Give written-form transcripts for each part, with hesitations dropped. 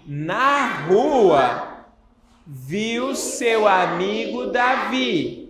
Na rua, viu seu amigo Davi.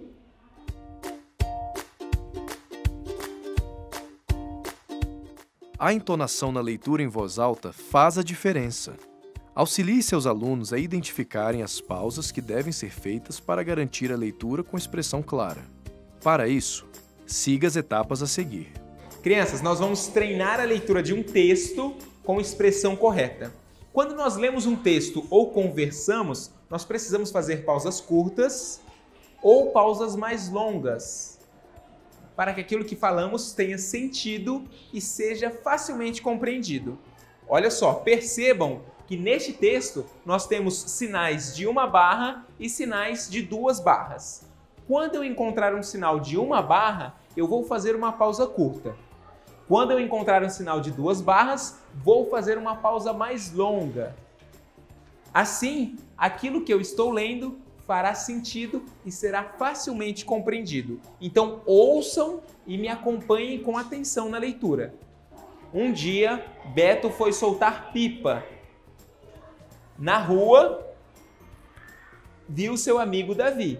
A entonação na leitura em voz alta faz a diferença. Auxilie seus alunos a identificarem as pausas que devem ser feitas para garantir a leitura com expressão clara. Para isso, siga as etapas a seguir. Crianças, nós vamos treinar a leitura de um texto com expressão correta. Quando nós lemos um texto ou conversamos, nós precisamos fazer pausas curtas ou pausas mais longas, para que aquilo que falamos tenha sentido e seja facilmente compreendido. Olha só, percebam que neste texto nós temos sinais de uma barra e sinais de duas barras. Quando eu encontrar um sinal de uma barra, eu vou fazer uma pausa curta. Quando eu encontrar um sinal de duas barras, vou fazer uma pausa mais longa. Assim, aquilo que eu estou lendo fará sentido e será facilmente compreendido. Então, ouçam e me acompanhem com atenção na leitura. Um dia, Beto foi soltar pipa. Na rua, viu seu amigo Davi.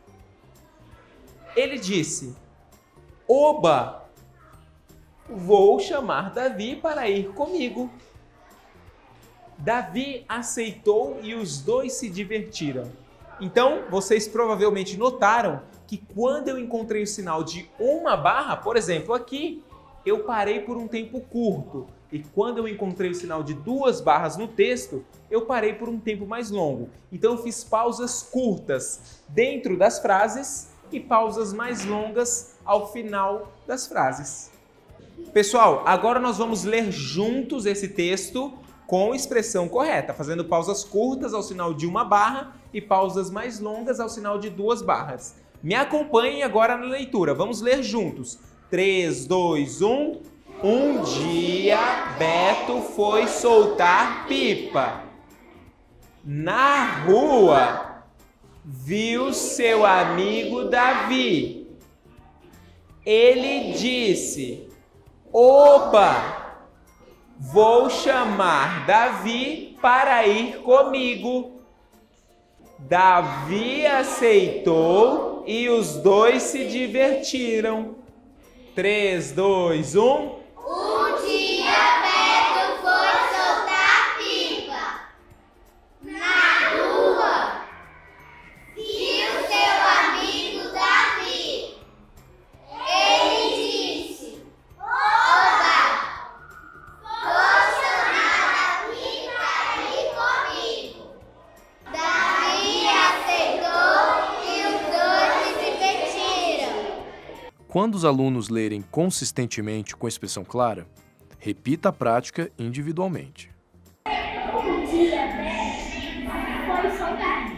Ele disse: "Oba, vou chamar Davi para ir comigo." Davi aceitou e os dois se divertiram. Então, vocês provavelmente notaram que quando eu encontrei o sinal de uma barra, por exemplo, aqui, eu parei por um tempo curto. E quando eu encontrei o sinal de duas barras no texto, eu parei por um tempo mais longo. Então, eu fiz pausas curtas dentro das frases e pausas mais longas ao final das frases. Pessoal, agora nós vamos ler juntos esse texto com expressão correta, fazendo pausas curtas ao sinal de uma barra e pausas mais longas ao sinal de duas barras. Me acompanhem agora na leitura. Vamos ler juntos. 3, 2, 1. Um dia, Beto foi soltar pipa. Na rua, viu seu amigo Davi. Ele disse: "Oba, vou chamar Davi para ir comigo." Davi aceitou e os dois se divertiram. 3, 2, 1. Um dia Beto foi soltar pipa. Na rua, viu seu amigo Davi. Ele disse: "Oba, vou chamar Davi para ir comigo." Davi aceitou e os dois se divertiram. Quando os alunos lerem consistentemente com expressão clara, repita a prática individualmente. Um dia, Beto foi soltar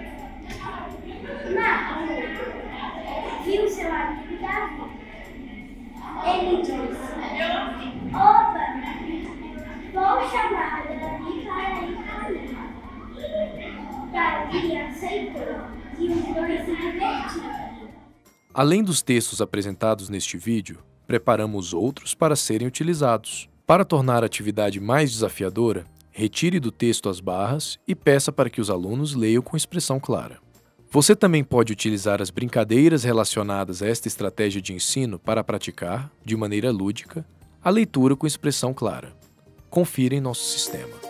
na rua, viu seu amigo Davi. Ele disse: "Oba, vou chamar Davi para ir comigo." Davi aceitou e os dois se divertiram. Além dos textos apresentados neste vídeo, preparamos outros para serem utilizados. Para tornar a atividade mais desafiadora, retire do texto as barras e peça para que os alunos leiam com expressão clara. Você também pode utilizar as brincadeiras relacionadas a esta estratégia de ensino para praticar, de maneira lúdica, a leitura com expressão clara. Confira em nosso sistema.